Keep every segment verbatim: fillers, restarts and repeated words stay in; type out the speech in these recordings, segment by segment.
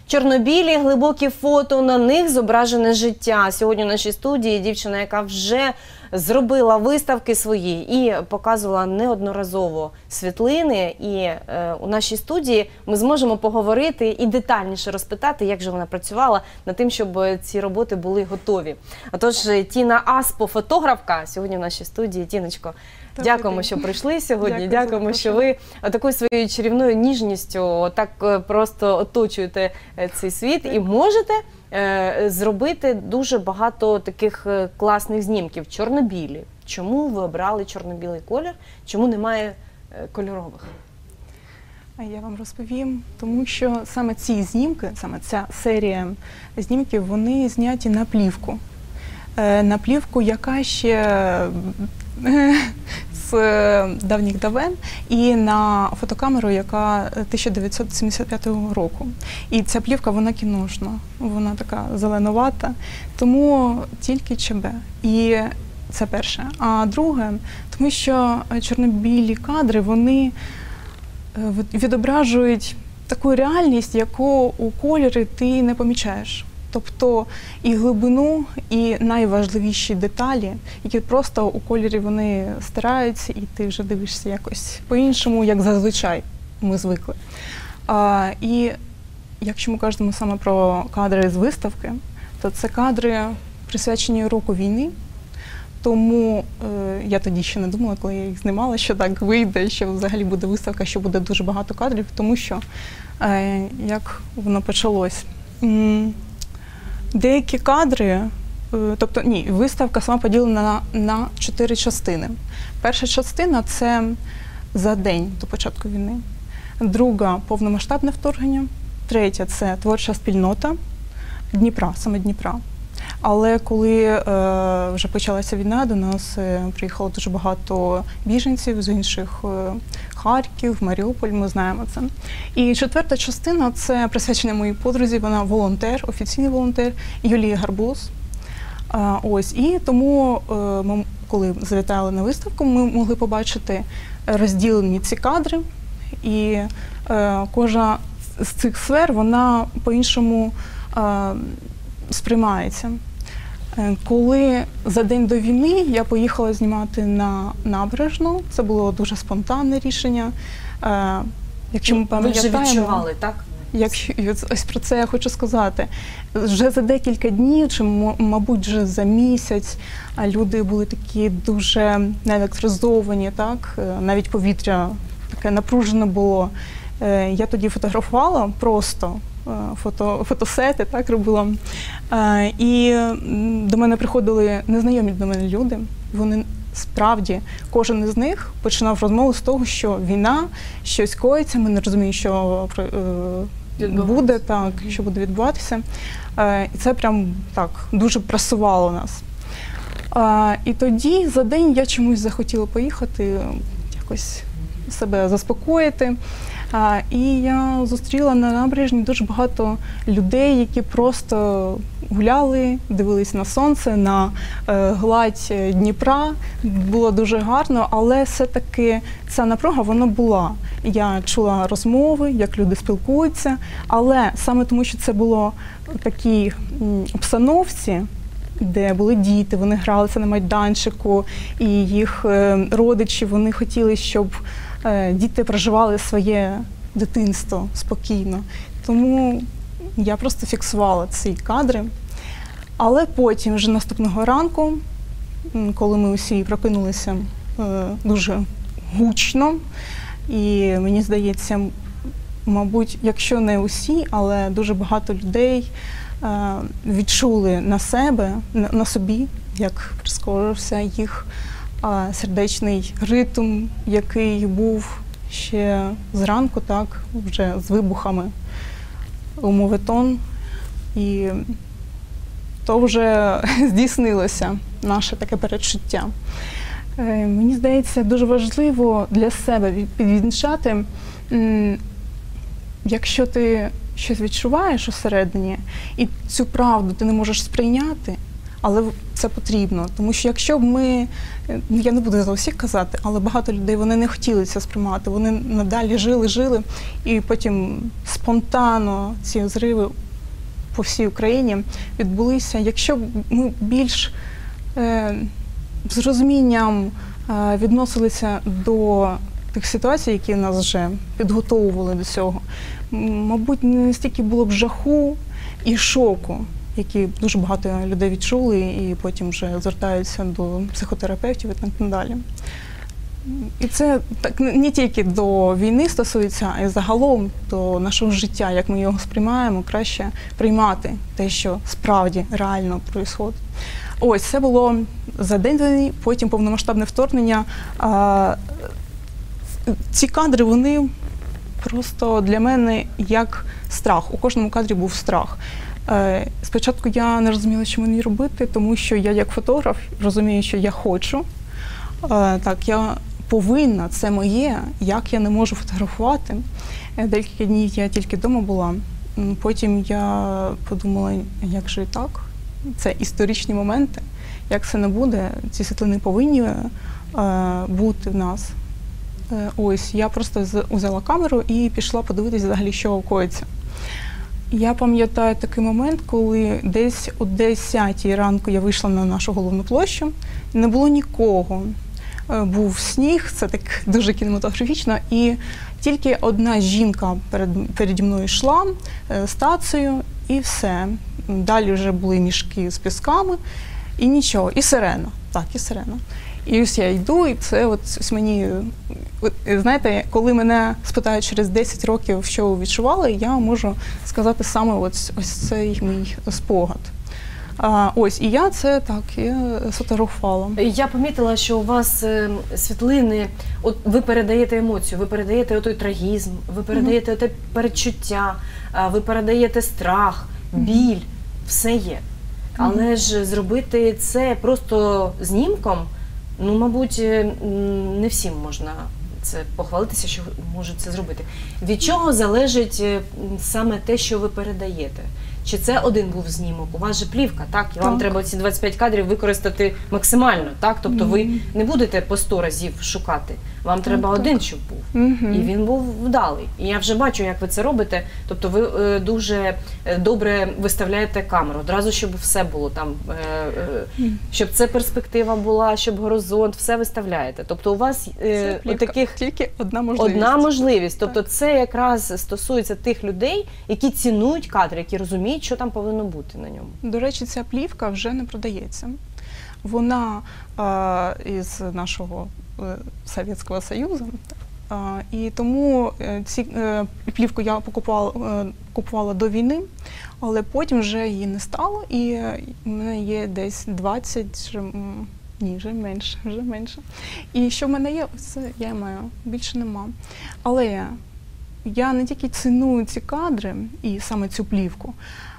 Чорнобілі, глибокі фото, на них зображене життя. Сьогодні в нашій студії дівчина, яка вже зробила виставки свої і показувала неодноразово світлини. І е, у нашій студії ми зможемо поговорити і детальніше розпитати, як же вона працювала над тим, щоб ці роботи були готові. Отож, Тіна Аспо, фотографка, сьогодні в нашій студії. Тіночко, дякуємо, що прийшли сьогодні. Дякую, Дякуємо, що ви такою своєю чарівною ніжністю так просто оточуєте цей світ і можете е, зробити дуже багато таких класних знімків. Чорно-білі. Чому ви обрали чорно-білий колір? Чому немає е, кольорових? Я вам розповім, тому що саме ці знімки, саме ця серія знімків, вони зняті на плівку. Е, на плівку, яка ще з давніх давен, і на фотокамеру, яка тисяча дев'ятсот сімдесят п'ятого року. І ця плівка, вона кіношна, вона така зеленувата, тому тільки ЧБ. І це перше. А друге, тому що чорно-білі кадри, вони відображують таку реальність, яку у кольорі ти не помічаєш. Тобто і глибину, і найважливіші деталі, які просто у кольорі вони стираються, і ти вже дивишся якось по-іншому, як зазвичай ми звикли. А, і якщо ми кажемо саме про кадри з виставки, то це кадри, присвячені року війни. Тому е, я тоді ще не думала, коли я їх знімала, що так вийде, що взагалі буде виставка, що буде дуже багато кадрів, тому що е, як воно почалось. Деякі кадри, тобто ні, виставка сама поділена на, на чотири частини. Перша частина – це за день до початку війни. Друга – повномасштабне вторгнення. Третя – це творча спільнота Дніпра, саме Дніпра. Але коли е, вже почалася війна, до нас е, приїхало дуже багато біженців з інших е, Харків, Маріуполь, ми знаємо це. І четверта частина – це присвячена моїй подрузі, вона волонтер, офіційний волонтер, Юлія Гарбуз. Е, ось, і тому, е, ми, коли завітали на виставку, ми могли побачити розділені ці кадри, і е, кожна з цих сфер, вона по-іншому е, сприймається. Коли за день до війни я поїхала знімати на набережну, це було дуже спонтанне рішення. Якщо ми пам'ятаємо, ви вже відчували, так? Якщо, ось про це я хочу сказати. Вже за декілька днів, чи, мабуть, вже за місяць, люди були такі дуже наелектризовані, так? Навіть повітря таке напружене було. Я тоді фотографувала просто. Фото, фотосети, так, робила. Е, і до мене приходили незнайомі до мене люди. Вони справді, кожен із них починав розмову з того, що війна, щось коїться, ми не розуміємо, що е, буде, так, що буде відбуватися. Е, і це прям так дуже пресувало нас. Е, і тоді за день я чомусь захотіла поїхати, якось себе заспокоїти. А, і я зустріла на набережні дуже багато людей, які просто гуляли, дивились на сонце, на е, гладь Дніпра. Було дуже гарно, але все-таки ця напруга, вона була. Я чула розмови, як люди спілкуються, але саме тому, що це було в такій обстановці, де були діти, вони гралися на майданчику, і їх е, родичі, вони хотіли, щоб діти проживали своє дитинство спокійно. Тому я просто фіксувала ці кадри. Але потім, вже наступного ранку, коли ми усі прокинулися дуже гучно, і мені здається, мабуть, якщо не усі, але дуже багато людей відчули на себе, на собі, як прискорився їх сердечний ритм, який був ще зранку, так, вже з вибухами у моветон. І то вже здійснилося наше таке передчуття. Мені здається, дуже важливо для себе підвінчати, якщо ти щось відчуваєш усередині, і цю правду ти не можеш сприйняти, але це потрібно. Тому що якщо б ми, я не буду за всіх казати, але багато людей, вони не хотіли це сприймати, вони надалі жили, жили, і потім спонтанно ці зриви по всій Україні відбулися. Якщо б ми більш е, з розумінням е, відносилися до тих ситуацій, які нас вже підготовували до цього, мабуть, не настільки було б жаху і шоку, які дуже багато людей відчули і потім вже звертаються до психотерапевтів і так далі. І це так не тільки до війни стосується, а й загалом до нашого життя, як ми його сприймаємо, краще приймати те, що справді реально відбувається. Ось, це було за день до війни, потім повномасштабне вторгнення. А, ці кадри, вони просто для мене як страх. У кожному кадрі був страх. Спочатку я не розуміла, що мені робити, тому що я як фотограф розумію, що я хочу. Так, я повинна, це моє, як я не можу фотографувати. Декілька днів я тільки вдома була. Потім я подумала, як же і так? Це історичні моменти. Як це не буде, ці світлини повинні бути в нас. Ось, я просто взяла камеру і пішла подивитися взагалі, що коїться. Я пам'ятаю такий момент, коли десь о десятій ранку я вийшла на нашу головну площу, не було нікого. Був сніг, це так дуже кінематографічно, і тільки одна жінка перед, переді мною йшла з тацею, і все. Далі вже були мішки з пісками, і нічого, і сирена. Так, і сирена. І ось я йду, і це от ось мені, от, знаєте, коли мене спитають через десять років, що ви відчували, я можу сказати саме ось, ось цей мій спогад. А, ось, і я це так, я сфотографувала. Я помітила, що у вас е, світлини, от ви передаєте емоцію, ви передаєте отой трагізм, ви передаєте оте передчуття, е, ви передаєте страх, біль, все є. Але ж зробити це просто знімком, ну, мабуть, не всім можна це похвалитися, що можуть це зробити. Від чого залежить саме те, що ви передаєте? Чи це один був знімок? У вас же плівка, так? І вам так. треба ці двадцять п'ять кадрів використати максимально, так? Тобто Mm-hmm. ви не будете по сто разів шукати. Вам треба так, один, так. щоб був. Mm-hmm. І він був вдалий. І я вже бачу, як ви це робите. Тобто ви е, дуже добре виставляєте камеру. Одразу, щоб все було там, е, е, mm. щоб це перспектива була, щоб горизонт, все виставляєте. Тобто у вас е, таких тільки одна можливість. Одна можливість. Тобто так. це якраз стосується тих людей, які цінують кадри, які розуміють, що там повинно бути на ньому. До речі, ця плівка вже не продається. Вона а, із нашого а, Совєтського Союзу. А, і тому ці, а, плівку я покупала, а, купувала до війни, але потім вже її не стало, і в мене є десь двадцять, вже, ні, вже менше, вже менше. І що в мене є, це я маю, більше нема. Але я не тільки ціную ці кадри і саме цю плівку,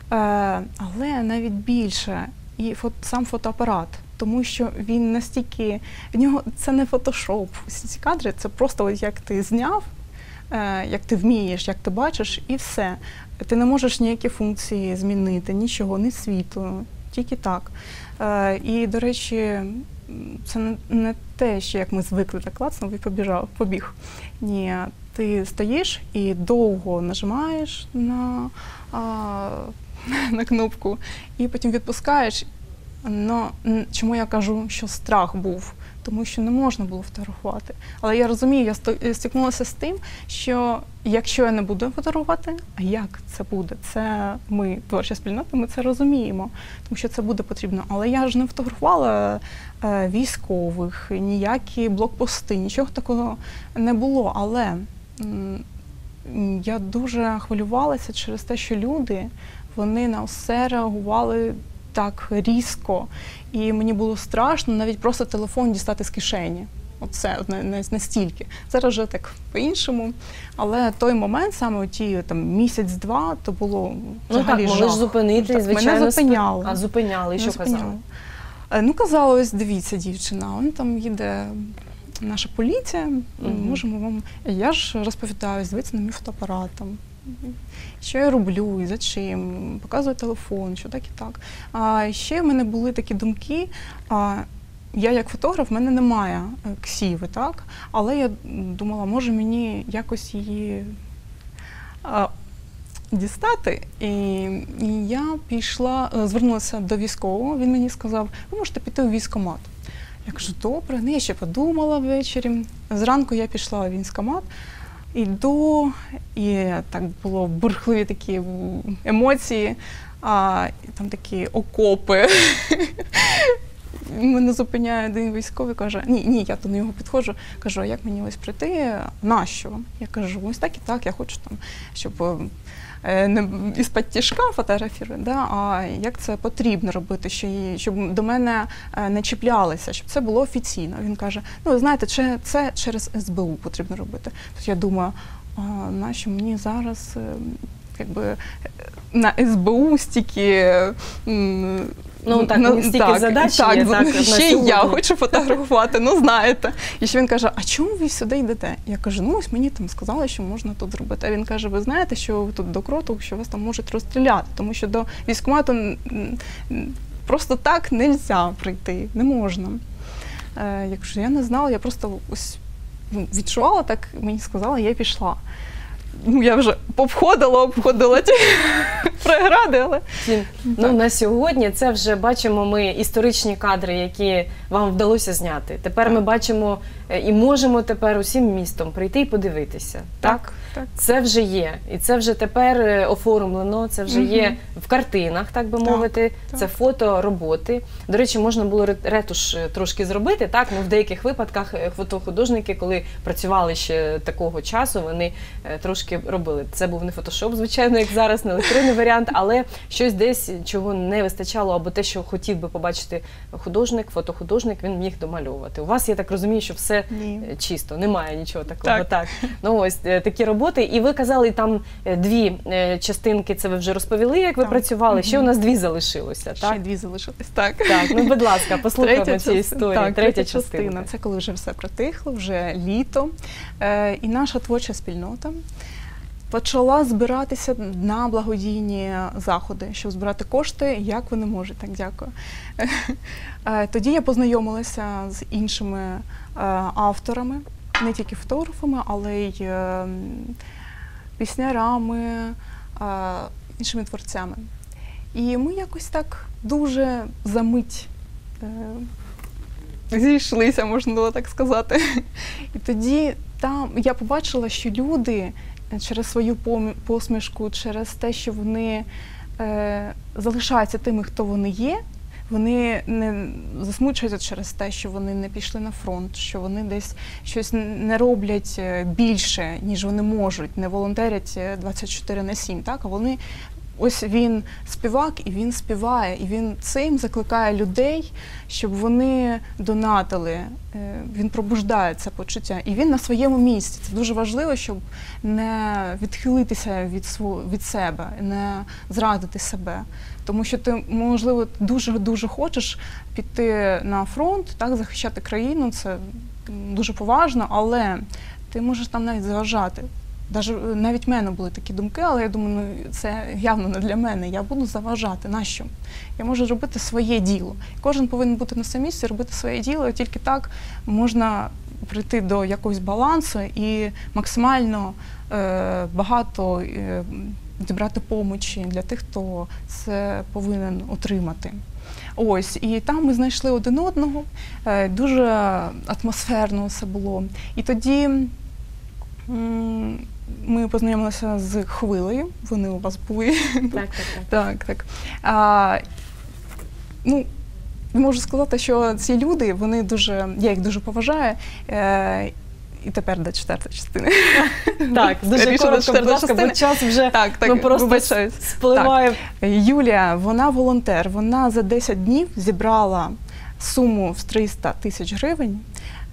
але навіть більше і фото, сам фотоапарат, тому що він настільки, в нього це не фотошоп, всі ці кадри, це просто от як ти зняв, як ти вмієш, як ти бачиш, і все. Ти не можеш ніякі функції змінити, нічого, ні світло, тільки так. І, до речі, це не те, що як ми звикли, так класно, і побіжав, побіг. Ні, ти стоїш і довго нажимаєш на, а, на кнопку, і потім відпускаєш. Но чому я кажу, що страх був? Тому що не можна було фотографувати. Але я розумію, я стикнулася з тим, що якщо я не буду фотографувати, а як це буде? Це ми, творча спільнота, ми це розуміємо, тому що це буде потрібно. Але я ж не фотографувала е, військових, ніякі блокпости, нічого такого не було. Але м, я дуже хвилювалася через те, що люди, вони на все реагували так різко, і мені було страшно навіть просто телефон дістати з кишені. Оце настільки. Зараз вже так по-іншому, але той момент, саме ті там місяць-два, то було взагалі ну, так, жах. могли ж зупинити, так, звичайно. Мене зупиняли. А зупиняли, і що казали? Ну, казали, ось дивіться, дівчина, он там їде наша поліція, угу. можемо вам... Я ж розповідаю, дивіться на мій фотоапарат, там, що я роблю, і за чим, показую телефон, що так і так. А ще в мене були такі думки, а, я як фотограф, в мене немає ксіви, так? Але я думала, може мені якось її а, дістати. І, і я пішла, звернулася до військового, він мені сказав, ви можете піти у військкомат. Я кажу, добре, ну, я ще подумала ввечері. Зранку я пішла у військкомат, іду, і так було бурхливі такі емоції, а, і там такі окопи. Мене зупиняє один військовий, каже, ні, ні, я до нього підходжу, кажу, а як мені ось прийти, нащо? Я кажу, ось так і так, я хочу там, щоб не із-під тяжка фотографувати, да, а як це потрібно робити, щоб до мене не чіплялися, щоб це було офіційно. Він каже, ну, ви знаєте, це через ес бе у потрібно робити. Тут я думаю, а нащо мені зараз якби на ес бе у стільки Ну так, ну, стільки так, задач так, є, так, ще й я хочу фотографувати, ну знаєте. І ще він каже, а чому ви сюди йдете? Я кажу, ну ось мені там сказали, що можна тут зробити. А він каже, ви знаєте, що ви тут до кроту, що вас там можуть розстріляти, тому що до військкомату просто так не можна прийти, не можна. Я кажу, я не знала, я просто ось відчувала, так мені сказали, я пішла. Ну, я вже обходила, обходила ті прегради, але... Ну, на сьогодні це вже бачимо ми історичні кадри, які вам вдалося зняти. Тепер ми бачимо і можемо тепер усім містом прийти і подивитися. Так? Так, так. Це вже є. І це вже тепер оформлено, це вже є Мгм. в картинах, так би Так, мовити. так. Це фото роботи. До речі, можна було ре- ретуш трошки зробити, так? Ну, в деяких випадках е, фотохудожники, коли працювали ще такого часу, вони е, трошки робили. Це був не фотошоп, звичайно, як зараз, не електронний варіант, але щось десь, чого не вистачало, або те, що хотів би побачити художник, фотохудожник, він міг домальовувати. У вас, я так розумію, що все Ні. е, чисто, немає нічого такого. Так. Так. Ну ось е, такі роботи. І ви казали, там е, дві е, частинки, це ви вже розповіли, як ви Так. працювали. Ще у Мгм. нас дві залишилося, Ще так? дві залишились, так. Так, ну будь ласка, послухаємо ці частина- історії. Так, Третя частина. Це коли вже все притихло, вже літо. Е, і наша творча спільнота почала збиратися на благодійні заходи, щоб збирати кошти, як вони можуть. Так, дякую. Е, тоді я познайомилася з іншими е, авторами, не тільки фотографами, але й е, піснярами, е, іншими творцями. І ми якось так дуже за мить е, зійшлися, можна було так сказати. І тоді там я побачила, що люди через свою пом- посмішку, через те, що вони е, залишаються тими, хто вони є, вони не засмучуються через те, що вони не пішли на фронт, що вони десь щось не роблять більше, ніж вони можуть, не волонтерять двадцять чотири на сім, так? А вони, ось він співак, і він співає, і він цим закликає людей, щоб вони донатили, він пробуждає це почуття, і він на своєму місці. Це дуже важливо, щоб не відхилитися від, свого, від себе, не зрадити себе. Тому що ти, можливо, дуже-дуже хочеш піти на фронт, так, захищати країну, це дуже поважно, але ти можеш там навіть заважати. Даже, навіть в мене були такі думки, але я думаю, ну, це явно не для мене, я буду заважати. Нащо? Я можу робити своє діло. Кожен повинен бути на своєму місці, робити своє діло, і тільки так можна прийти до якогось балансу і максимально е, багато е, зібрати помочі для тих, хто це повинен отримати. Ось, і там ми знайшли один одного, е, дуже атмосферно все було. І тоді м, ми познайомилися з Хвилею, вони у вас були. Так, так, так. Так, так. А, ну, можу сказати, що ці люди, вони дуже, я їх дуже поважаю. Е, і тепер до четвертої частини. Так, дуже Скоріше, до коротко, будь четвертої ласка, бо частини. час вже Так, так, ну, просто вибачаюсь. спливає. Юлія, вона волонтер, вона за десять днів зібрала суму в триста тисяч гривень,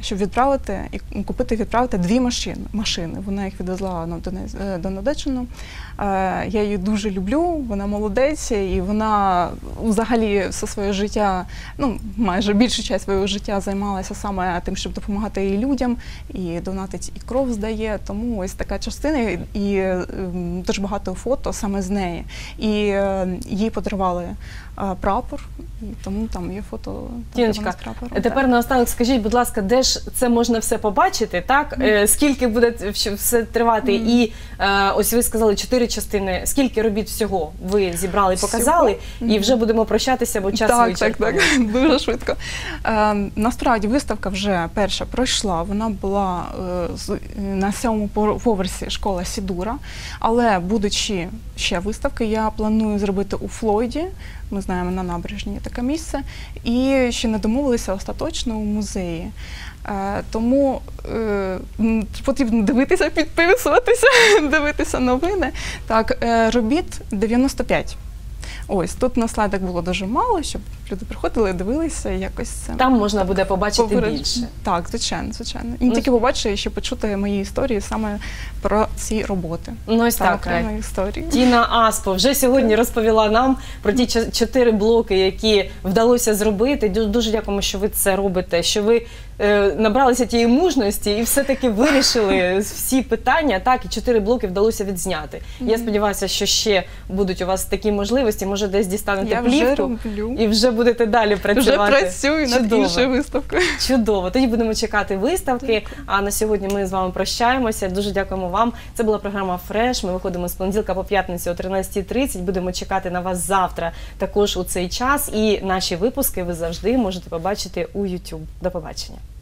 щоб відправити і купити, відправити дві машини. машини. Вона їх відвезла ну, до Одещину. Я її дуже люблю, вона молодець, і вона взагалі все своє життя, ну, майже більшу частину свого життя займалася саме тим, щоб допомагати і людям, і донатить, і кров здає. Тому ось така частина, і дуже багато фото саме з неї. І їй подарували прапор, і тому там є фото. Тіночка, тепер наостанок скажіть, будь ласка, де ж це можна все побачити, так? Mm. Скільки буде все тривати? Mm. І е, ось ви сказали чотири частини. Скільки робіт всього ви зібрали і показали? Всього? І вже будемо прощатися, бо час вичерпаний. Так, так, так, дуже швидко. Е, насправді виставка вже перша пройшла, вона була е, на сьомому поверсі школа Сідура, але будучи ще виставки, я планую зробити у Флойді. Ми знаємо, на набережні є таке місце. І ще не домовилися остаточно у музеї. Е, тому е, потрібно дивитися, підписуватися, дивитися новини. Так, е, робіт дев'яносто п'ять. Ось, тут на слайдах було дуже мало, щоб люди приходили, дивилися і якось це. Там можна буде побачити поперед... більше. Так, звичайно, звичайно. І не ну, тільки побачити, а ще почути мої історії саме про ці роботи. Ну ось так, історії. Тіна Аспо вже сьогодні розповіла нам про ті чотири блоки, які вдалося зробити. Дуже дякуємо, що ви це робите, що ви е, набралися тієї мужності і все-таки вирішили всі питання, так, і чотири блоки вдалося відзняти. Mm-hmm. Я сподіваюся, що ще будуть у вас такі можливості, може десь дістанете Я плівку і вже будете далі працювати. Вже працюю над іншою виставкою. Чудово. Тоді будемо чекати виставки. Дякую. А на сьогодні ми з вами прощаємося. Дуже дякуємо вам. Це була програма «Фреш». Ми виходимо з понеділка по п'ятницю о тринадцятій тридцять. Будемо чекати на вас завтра також у цей час. І наші випуски ви завжди можете побачити у YouTube. До побачення.